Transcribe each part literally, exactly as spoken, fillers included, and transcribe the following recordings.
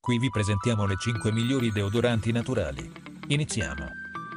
Qui vi presentiamo le cinque migliori deodoranti naturali. Iniziamo.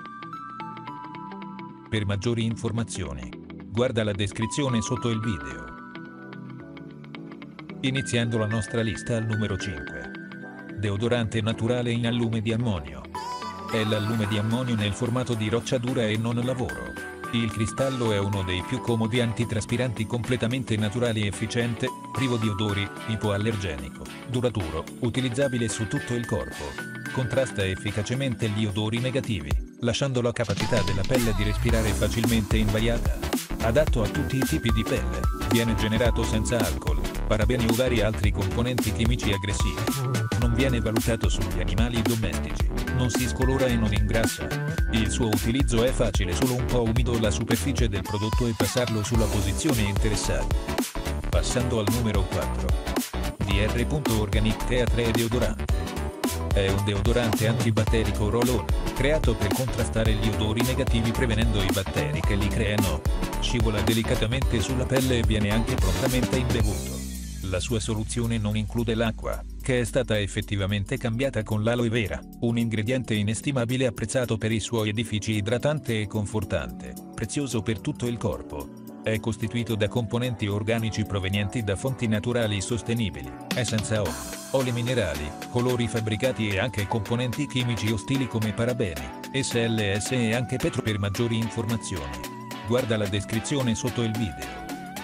Per maggiori informazioni, guarda la descrizione sotto il video. Iniziando la nostra lista al numero cinque. Deodorante naturale in allume di ammonio. È l'allume di ammonio nel formato di roccia dura e non lavoro. Il cristallo è uno dei più comodi antitraspiranti completamente naturali e efficiente, privo di odori, ipoallergenico, duraturo, utilizzabile su tutto il corpo. Contrasta efficacemente gli odori negativi, lasciando la capacità della pelle di respirare facilmente invariata. Adatto a tutti i tipi di pelle, viene generato senza alcol, parabeni o vari altri componenti chimici aggressivi. Non viene valutato sugli animali domestici, non si scolora e non ingrassa. Il suo utilizzo è facile, solo un po' umido la superficie del prodotto e passarlo sulla posizione interessata. Passando al numero quattro. D R Organic Tea tre Deodorante. È un deodorante antibatterico roll-on, creato per contrastare gli odori negativi prevenendo i batteri che li creano. Scivola delicatamente sulla pelle e viene anche prontamente imbevuto. La sua soluzione non include l'acqua, che è stata effettivamente cambiata con l'aloe vera, un ingrediente inestimabile apprezzato per i suoi edifici idratante e confortante, prezioso per tutto il corpo. È costituito da componenti organici provenienti da fonti naturali sostenibili, è senza olio, oli minerali, colori fabbricati e anche componenti chimici ostili come parabeni, S L S e anche petro. Per maggiori informazioni, guarda la descrizione sotto il video.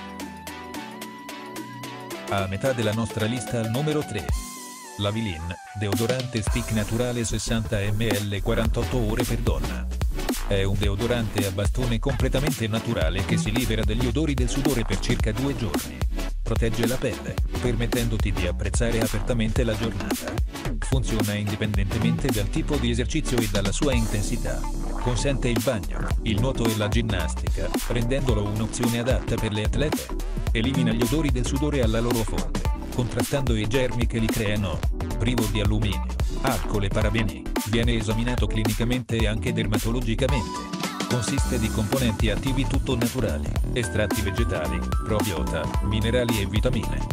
A metà della nostra lista al numero tre. Lavilin, deodorante stick naturale sessanta millilitri quarantotto ore per donna. È un deodorante a bastone completamente naturale che si libera degli odori del sudore per circa due giorni. Protegge la pelle, permettendoti di apprezzare apertamente la giornata. Funziona indipendentemente dal tipo di esercizio e dalla sua intensità. Consente il bagno, il nuoto e la ginnastica, rendendolo un'opzione adatta per le atlete. Elimina gli odori del sudore alla loro fonte, contrastando i germi che li creano. Privo di alluminio, alcol e parabeni, viene esaminato clinicamente e anche dermatologicamente. Consiste di componenti attivi tutto naturali, estratti vegetali, probiota, minerali e vitamine.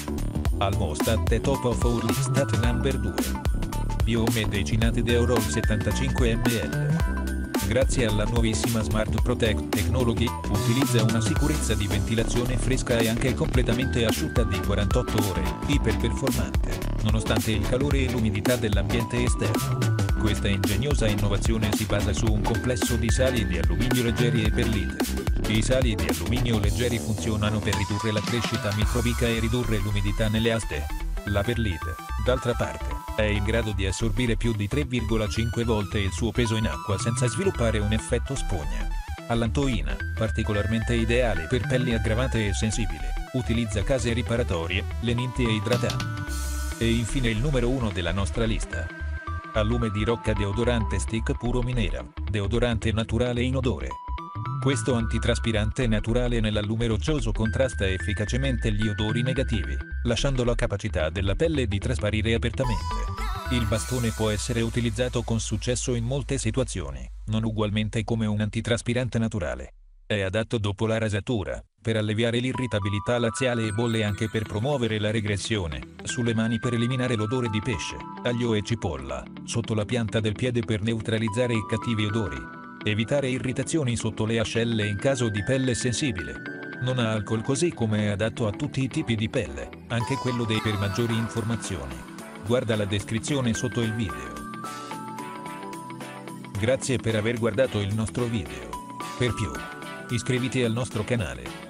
Almost at the top of our list at number due. Biomedicinate Deorol settantacinque millilitri. Grazie alla nuovissima Smart Protect Technology, utilizza una sicurezza di ventilazione fresca e anche completamente asciutta di quarantotto ore, iperperformante, nonostante il calore e l'umidità dell'ambiente esterno. Questa ingegnosa innovazione si basa su un complesso di sali di alluminio leggeri e perlite. I sali di alluminio leggeri funzionano per ridurre la crescita microbica e ridurre l'umidità nelle aste. La perlite, d'altra parte, è in grado di assorbire più di tre virgola cinque volte il suo peso in acqua senza sviluppare un effetto spugna. Allantoina, particolarmente ideale per pelli aggravate e sensibili, utilizza case riparatorie, lenenti e idratanti. E infine il numero uno della nostra lista. Allume di rocca deodorante stick puro mineral, deodorante naturale inodore. Questo antitraspirante naturale nell'allume roccioso contrasta efficacemente gli odori negativi, lasciando la capacità della pelle di trasparire apertamente. Il bastone può essere utilizzato con successo in molte situazioni, non ugualmente come un antitraspirante naturale. È adatto dopo la rasatura, per alleviare l'irritabilità laziale e bolle, anche per promuovere la regressione, sulle mani per eliminare l'odore di pesce, aglio e cipolla, sotto la pianta del piede per neutralizzare i cattivi odori. Evitare irritazioni sotto le ascelle in caso di pelle sensibile. Non ha alcol, così come è adatto a tutti i tipi di pelle, anche quello dei. Per maggiori informazioni, guarda la descrizione sotto il video. Grazie per aver guardato il nostro video. Per più, iscriviti al nostro canale.